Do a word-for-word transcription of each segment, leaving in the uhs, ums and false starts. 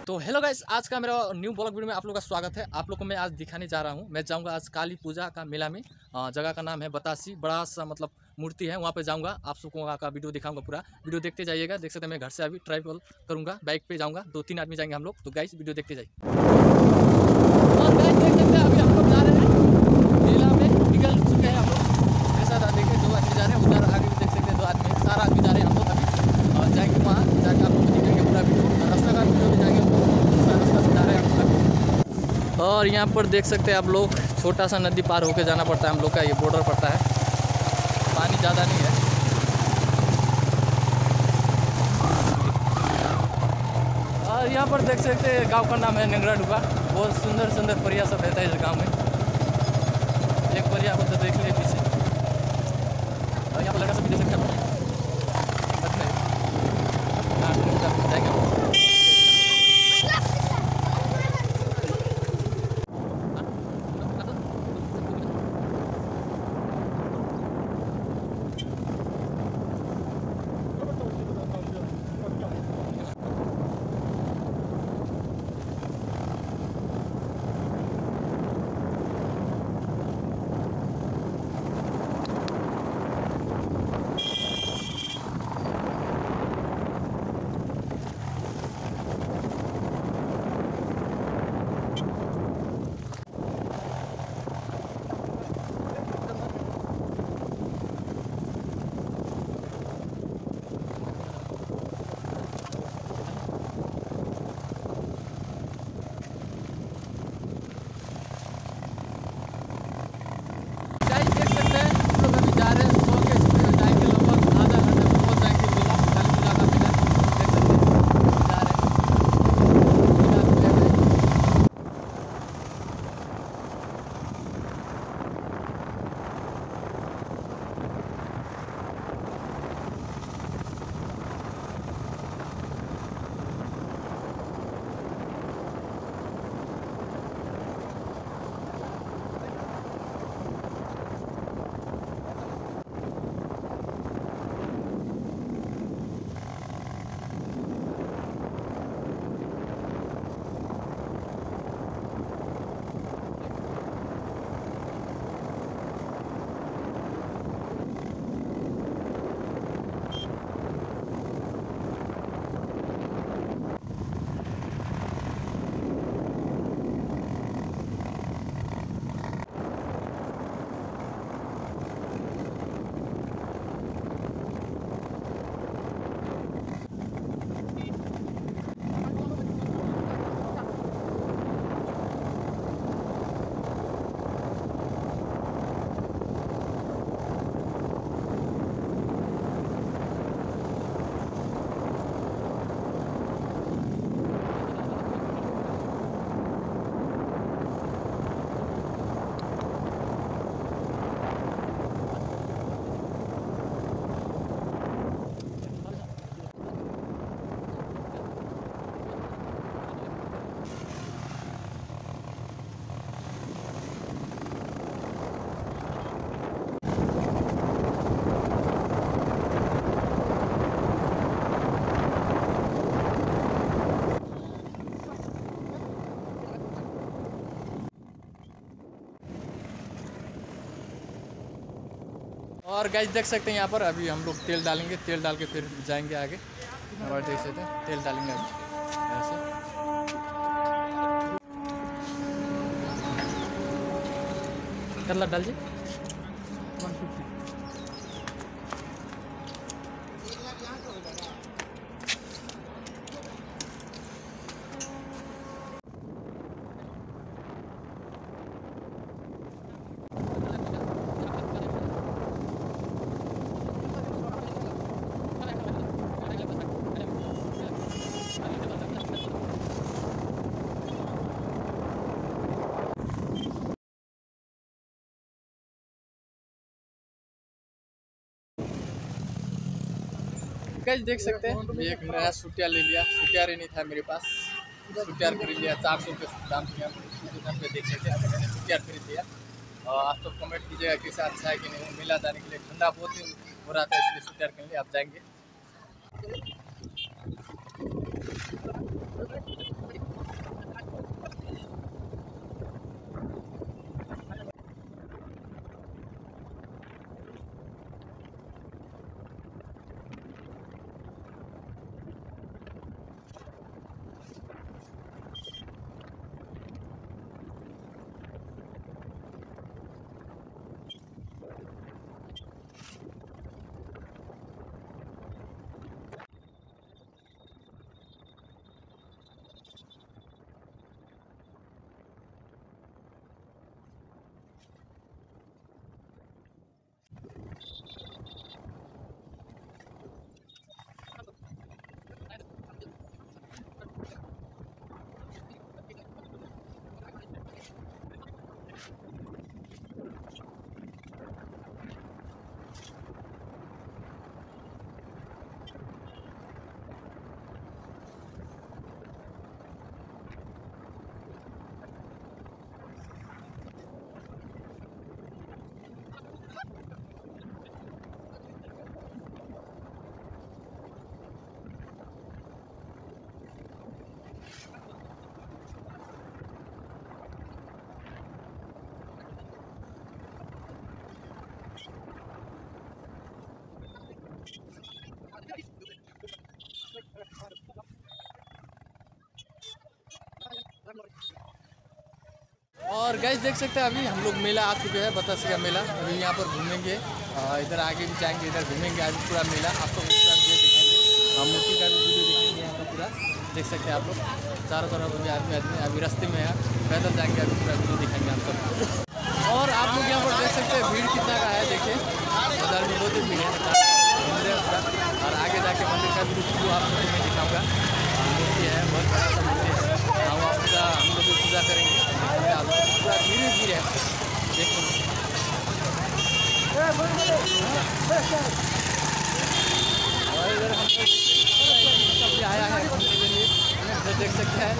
तो hello guys, आज का मेरा न्यू ब्लॉग वीडियो में आप लोगों का स्वागत है। आप लोग को मैं आज दिखाने जा रहा हूँ। मैं जाऊँगा आज काली पूजा का मेला में। जगह का नाम है बतासी, बड़ा सा मतलब मूर्ति है, वहाँ पे जाऊँगा। आप सबको वहाँ का वीडियो दिखाऊंगा, पूरा वीडियो देखते जाइएगा। देख सकते हैं मैं घर से अभी ट्रैवल करूँगा, बाइक पे जाऊँगा, दो तीन आदमी जाएंगे हम लोग। तो गाइस वीडियो देखते जाइए। और गाइस देख सकते हैं अभी हम लोग जा रहे हैं मेला में, निकल चुके हैं हम लोग। मेरे साथ देखिए दो आदमी जा रहे हैं, उधर आगे भी देख सकते हैं दो आदमी, सारा आदमी जा रहे हैं हम लोग अभी। और जाएंगे वहाँ जाकर आप लोग दिखेंगे पूरा वीडियो, रास्ता का वीडियो भी जाएंगे, रास्ता से जा रहे हैं हम लोग। और यहाँ पर देख सकते हैं आप लोग, छोटा सा नदी पार होकर जाना पड़ता है हम लोग का, ये बॉर्डर पड़ता है, पानी ज़्यादा नहीं है। और यहाँ पर देख सकते हैं गांव का नाम है नेंगरा डुबा। बहुत सुंदर सुंदर परिया सब रहता है इस गांव में। एक परिया को तो देख लिए पीछे, और यहाँ पर लड़का सब भी देख सकते हैं। और गाइस देख सकते हैं यहाँ पर अभी हम लोग तेल डालेंगे, तेल डाल के फिर जाएंगे आगे। और देख सकते हैं तेल डालेंगे अभी ऐसे। कर डाल जी गाइस देख सकते हैं एक नया सूटिया ले लिया। सूटिया नहीं था मेरे पास, सूटिया खरीद लिया। चार सौ रुपये दाम दिया पे, देख सकते हैं मैंने सूटिया खरीद लिया। और आप तो कमेंट कीजिएगा कैसा अच्छा है कि नहीं। मेला जाने के लिए ठंडा बहुत ही हो रहा था, इसलिए सूटिया के लिए आप जाएंगे। और गाइस देख सकते हैं अभी हम लोग मेला आ चुके हैं, बतासी का मेला। अभी यहाँ पर घूमेंगे, इधर आगे भी जाएंगे, इधर घूमेंगे आज पूरा मेला आपको पूरा दिखाएंगे। हम मूर्ति का भी वीडियो देखेंगे यहाँ का पूरा, देख सकते हैं आप लोग। चारों तरफ अभी आदमी आदमी अभी रास्ते में है, पैदल जाएंगे, अभी पूरा वीडियो दिखाएंगे आप सब। और आप लोग यहाँ पर देख सकते हैं भीड़ कितना का है, देखिए उधर भी बहुत भीड़ है पूरा। और आगे जाके मंदिर का भी वीडियो आप लोग मैं दिखाऊँगा। मूर्ति है, बहुत बड़ा सा मूर्ति है, हम पूजा हम लोग भी पूजा करेंगे। पूरा भीड़ भीड़ है, देखो और इधर हम लोग आया है घूमने के लिए, तो देख सकते हैं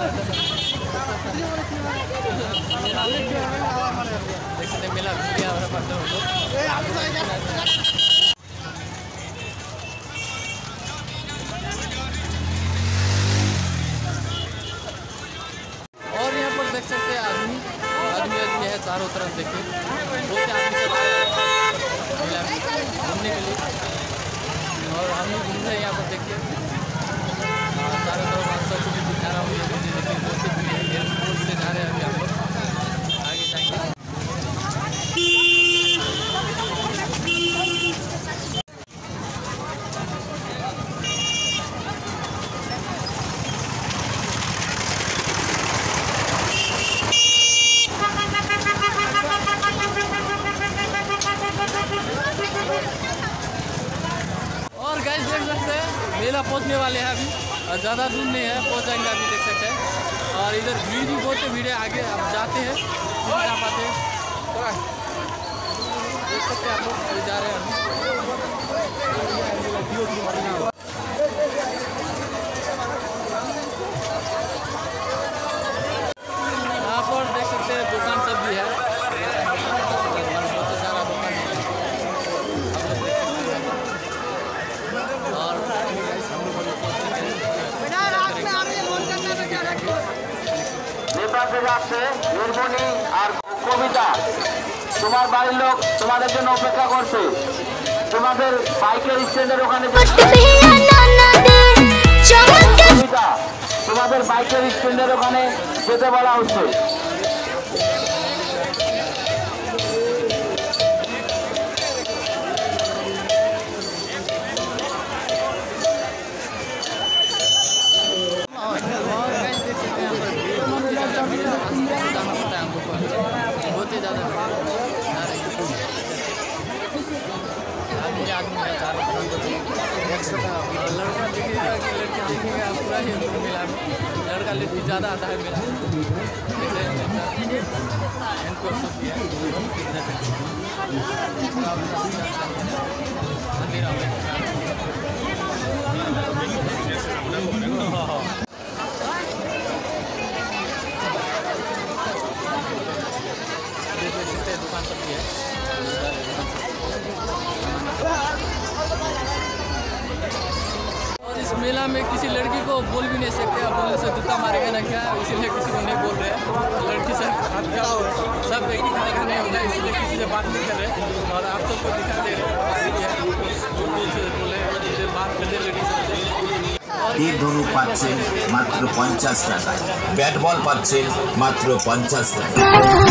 देख सकते मेला घूमिया और पड़ते हो लोग। और यहाँ पर देख सकते हैं आदमी आदमी आदमी है चारों तरफ, देखिए बहुत आदमी सब आए मेला में घूमने के लिए। और हम भी घूम रहे हैं यहाँ पर, देखिए चारों तरफ हम सब कुछ दिखा रहा हूँ। देखिए बहुत से भीड़ है, एयरपोर्ट से जा रहे हैं अभी हम लोग, आगे जाएंगे। और गाइस देख सकते हैं मेला पहुंचने वाले हैं अभी, और ज़्यादा दूर नहीं है, पहुंच जाएंगे अभी, देख सकते हैं। और इधर भीड़ भी बहुत भीड़ है, आगे अब जाते हैं नहीं जा पाते हैं, देख सकते हैं आप लोग। अभी जा रहे हैं हम, यहाँ पर देख सकते हैं दुकान सब भी है, बहुत सारा दुकान है आप लोग देख सकते हैं। और নেপালে যাচ্ছে নির্মণি আর কবিতা, তোমার বাড়ির লোক তোমাদের জন্য অপেক্ষা করছে। তোমাদের বাইকের স্ট্যান্ডের ওখানে কবিতা, তোমাদের বাইকের স্ট্যান্ডের ওখানে যেতে বলা হচ্ছে। बहुत ही ज़्यादा आदमी आदमी है चारों तरफ, लड़का दिखेगा कि लड़की दिखेगा पूरा ही मेला में। लड़का लड़की ज़्यादा आता है मेला में, दुकान सब भी है। और इस मेला में किसी लड़की को बोल भी नहीं सकते, अब बोलने से जूता मारेगा ना क्या, इसीलिए किसी को नहीं बोल रहे। लड़की सब सब एक ही खाने का नहीं होता, इसलिए किसी से बात नहीं कर रहे। और आप सबको दिखा दे रहे बोले बात कर रहे लड़की सबसे। তীর ধনু পাচ্ছেন মাত্র পঞ্চাশ টাকায়, ব্যাট বল পাচ্ছেন মাত্র পঞ্চাশ টাকায়,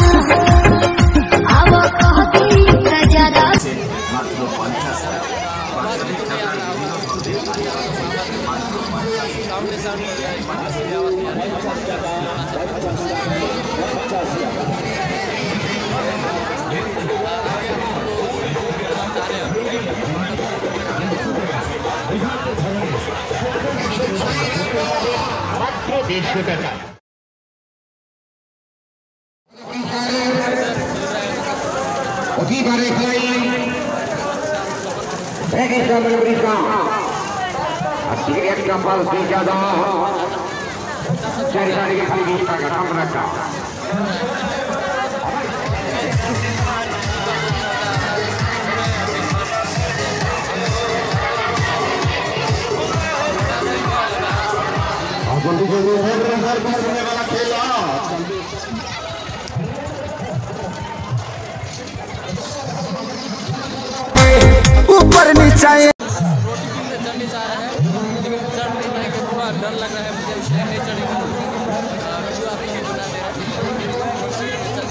মাত্র পঞ্চাশ টাকা। মাত্র দেড়শো টাকা। অতিবারে খেলাই ব্যাগের কাপড় বৃষ্কা আর সিগারেট কাপড় দিয়ে যাদা চারি তারিখে খালি বিশ টাকা দাম রাখা। ऊपर नीचे चढ़ने जा रहा है, लेकिन चढ़ नहीं पाएंगे, थोड़ा डर लग रहा है मुझे, इसलिए नहीं चढ़ेंगे। वीडियो आप बना दे रहे हैं।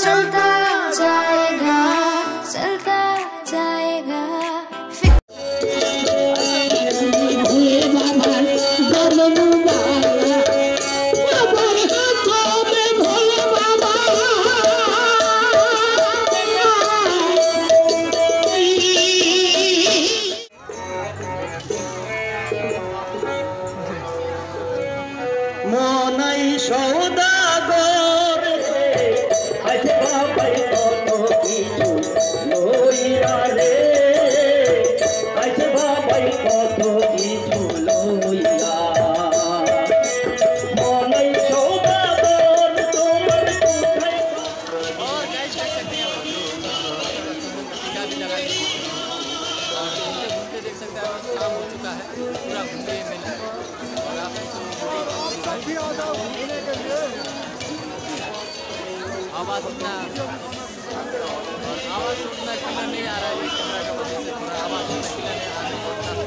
चलता जाएगा चलता जाएगा। মনাই সৌদাগর আজ বাবাই কত কিছু লইয়া রে, আজ বাবাই কত কিছু লইয়া। মনাই সৌদাগর তোমার কোথায়। और गाइस देख सकते हैं टीका भी लगा दी और घूमते घूमते देख सकते हैं अभी शाम हो चुका है, पूरा घूमते मेला और आप आवाज़ उतना आवाज़ उतना क्लियर नहीं आ रहा है कैमरा की वजह से, थोड़ा आवाज़ उतना क्लियर नहीं आ रहा है,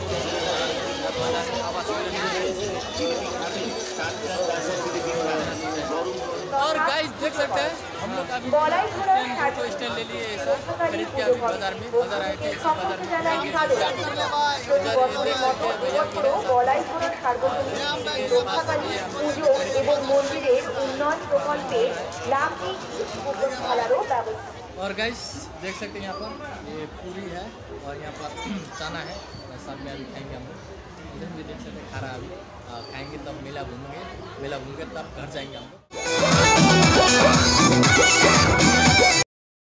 आवाज़ और गाइस देख सकते हैं हम लोग अभी स्टैंड को स्टैंड ले लिए ऐसा खरीद के अभी बाजार में बाजार आए थे, इसी बाजार में और गाइस देख सकते हैं यहाँ पर ये पूरी है और यहाँ पर चना है, साथ में अभी खाएंगे हम लोग। इधर भी देख सकते हैं खारा अभी खाएंगे तब मेला घूमेंगे, मेला घूम के तब घर जाएंगे हम लोग।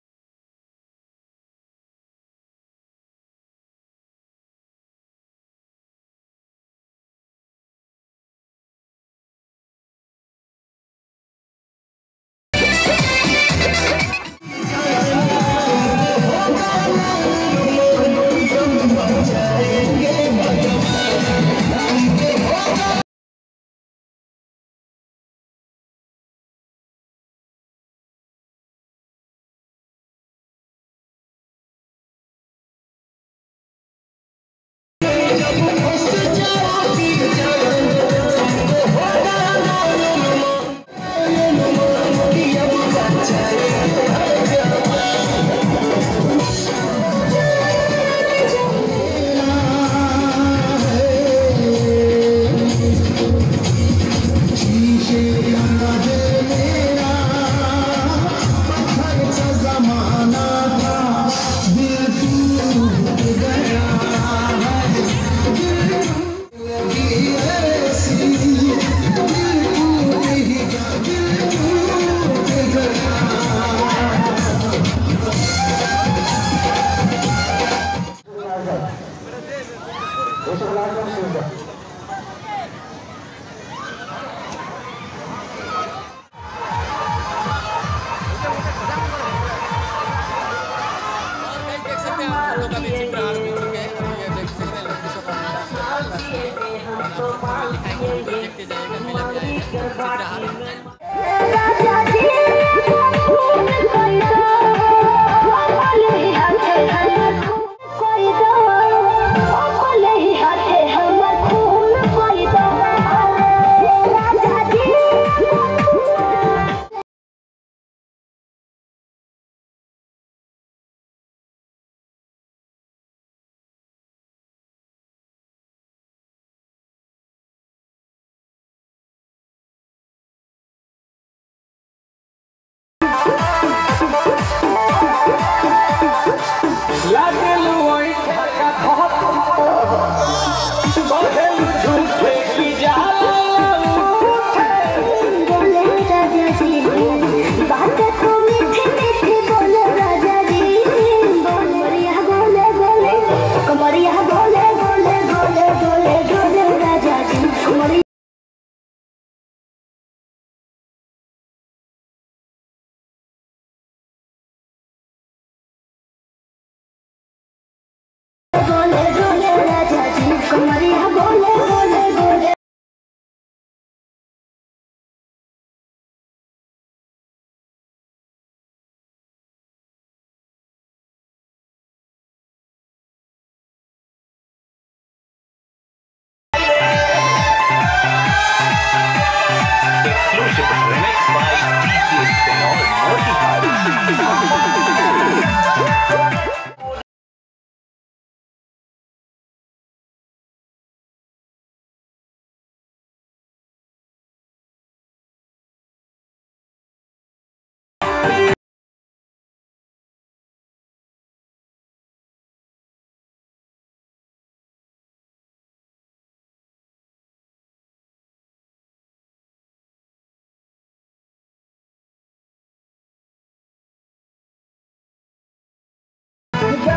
देखते जाइएगा मेला में आएगा।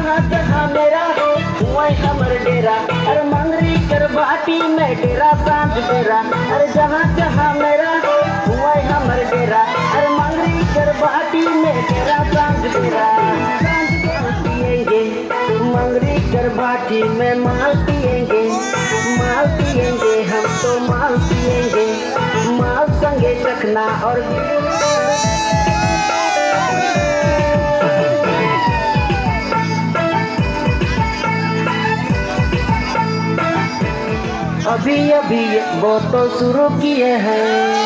जहाँ जहाँ मेरा वही हमर डेरा। अरे मंगरी कर बाटी में डेरा सांझ डेरा। अरे जहाँ जहाँ मेरा वही हमर डेरा। अरे मंगरी कर बाटी में डेरा सांझ डेरा। पिएंगे मंगरी कर बाटी में माल पिएंगे, माल पिएंगे हम तो माल पिएंगे, माल संगे चखना और अभी अभी वो तो शुरू किए हैं,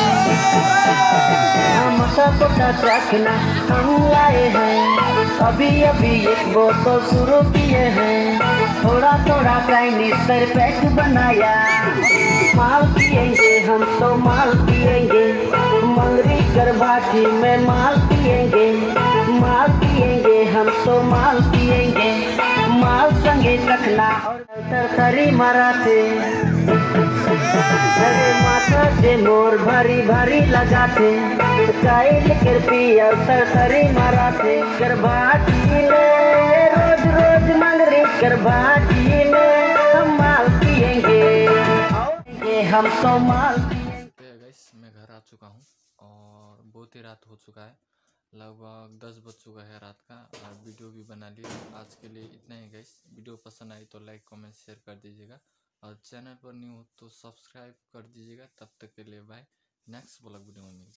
हम सपोटा चखना हम लाए हैं। अभी अभी एक बोतल शुरू किए हैं, थोड़ा थोड़ा चाइनीज पर पैक बनाया। माल पिएंगे हम तो माल पिएंगे, मंगरी कर बाटी में माल पिएंगे, माल पिएंगे हम तो माल पिएंगे, माल संगे चखना और तरकारी मराठे। अरे माथा से मोर भारी भारी लगाते, काइल कर पिया तरकारी मराठे। कर बाटी में रोज रोज मंगरी कर बाटी में हम माल पिएंगे, हम तो माल पिएंगे। गाइस मैं घर आ चुका हूँ और बहुत ही रात हो चुका है, लगभग दस बज चुका है रात का, और वीडियो भी बना लिया। आज के लिए इतना ही गाइस। वीडियो पसंद आई तो लाइक कमेंट शेयर कर दीजिएगा, और चैनल पर न्यू हो तो सब्सक्राइब कर दीजिएगा। तब तक के लिए बाय, नेक्स्ट ब्लॉग वीडियो में मिलते हैं।